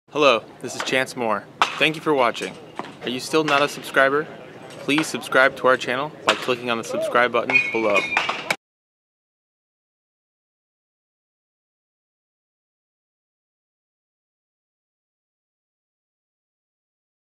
Hello, this is Chance Moore. Thank you for watching. Are you still not a subscriber? Please subscribe to our channel by clicking on the subscribe button below.